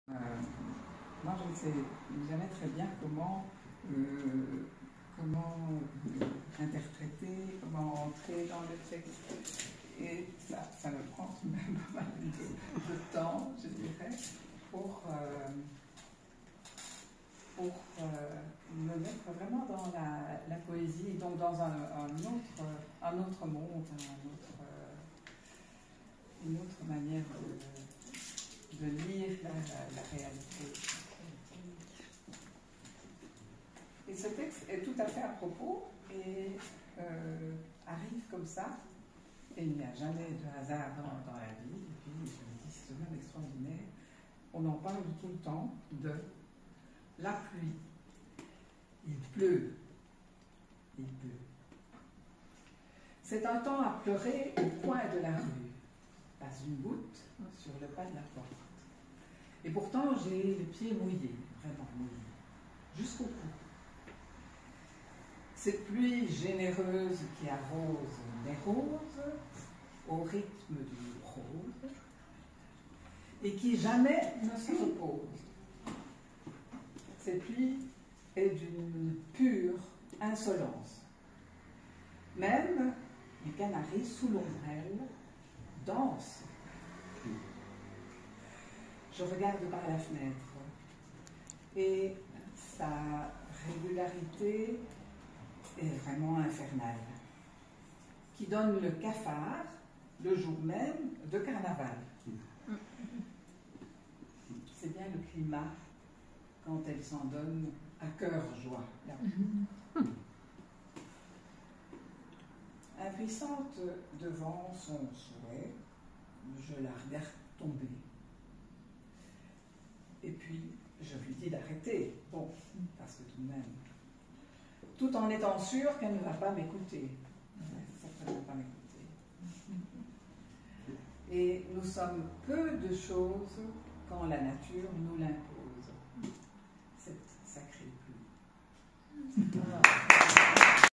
Moi, je ne sais jamais très bien comment comment entrer dans le texte. Et ça me prend tout de même pas mal de temps, je dirais, pour me mettre vraiment dans la poésie, donc dans un autre monde, une autre manière de lire la réalité. Et ce texte est tout à fait à propos et arrive comme ça, et il n'y a jamais de hasard dans la vie, et puis je me dis, c'est tout de même extraordinaire. On en parle tout le temps de la pluie. Il pleut. Il pleut. C'est un temps à pleurer au coin de la rue. Pas une goutte sur le pas de la porte. Et pourtant, j'ai les pieds mouillés, vraiment mouillés, jusqu'au cou. Cette pluie généreuse qui arrose les roses au rythme du rose et qui jamais ne se repose. Cette pluie est d'une pure insolence. Même les canaris sous l'ombrelle dansent. Je regarde par la fenêtre et sa régularité est vraiment infernale, qui donne le cafard le jour même de carnaval. C'est bien le climat quand elle s'en donne à cœur joie. Impuissante devant son souhait, je la regarde tomber. Et puis, je lui dis d'arrêter. Bon, parce que tout de même, tout en étant sûre qu'elle ne va pas m'écouter. Certainement pas m'écouter. Et nous sommes peu de choses quand la nature nous l'impose.